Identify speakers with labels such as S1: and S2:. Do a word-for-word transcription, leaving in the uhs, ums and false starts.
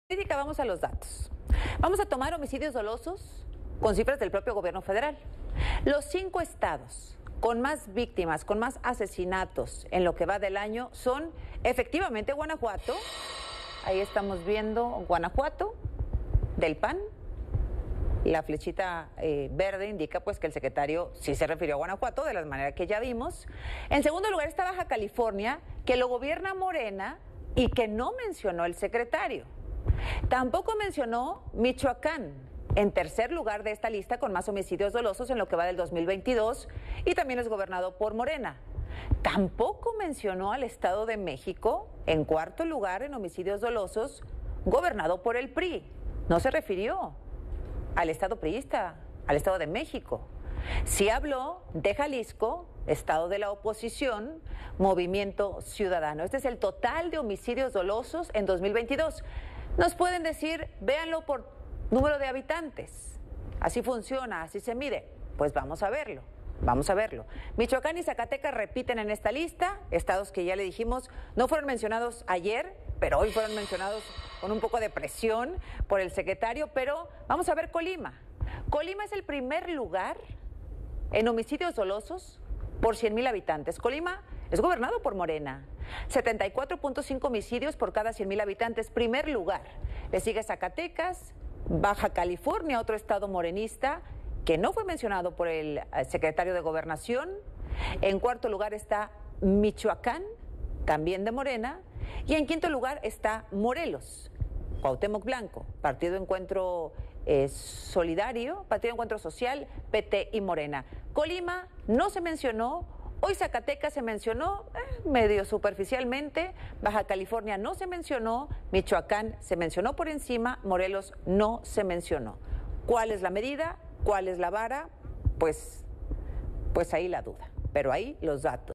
S1: Política, vamos a los datos. Vamos a tomar homicidios dolosos con cifras del propio gobierno federal. Los cinco estados con más víctimas, con más asesinatos en lo que va del año son efectivamente Guanajuato. Ahí estamos viendo Guanajuato, del P A N. La flechita eh, verde indica pues que el secretario sí se refirió a Guanajuato, de la manera que ya vimos. En segundo lugar está Baja California, que lo gobierna Morena y que no mencionó el secretario. Tampoco mencionó Michoacán, en tercer lugar de esta lista con más homicidios dolosos en lo que va del dos mil veintidós y también es gobernado por Morena. Tampoco mencionó al Estado de México, en cuarto lugar en homicidios dolosos, gobernado por el P R I. No se refirió al Estado priista, al Estado de México. Sí habló de Jalisco, Estado de la oposición, Movimiento Ciudadano. Este es el total de homicidios dolosos en dos mil veintidós. Nos pueden decir, véanlo por número de habitantes. Así funciona, así se mide. Pues vamos a verlo, vamos a verlo. Michoacán y Zacatecas repiten en esta lista, estados que ya le dijimos no fueron mencionados ayer, pero hoy fueron mencionados con un poco de presión por el secretario. Pero vamos a ver Colima. Colima es el primer lugar en homicidios dolosos por cien mil habitantes. Colima es gobernado por Morena. setenta y cuatro punto cinco homicidios por cada cien mil habitantes, primer lugar. Le sigue Zacatecas, Baja California, otro estado morenista que no fue mencionado por el secretario de Gobernación. En cuarto lugar está Michoacán, también de Morena. Y en quinto lugar está Morelos, Cuauhtémoc Blanco, Partido Encuentro eh, Solidario, Partido Encuentro Social, P T y Morena. Colima no se mencionó. Hoy Zacatecas se mencionó eh, medio superficialmente, Baja California no se mencionó, Michoacán se mencionó por encima, Morelos no se mencionó. ¿Cuál es la medida? ¿Cuál es la vara? Pues, pues ahí la duda, pero ahí los datos.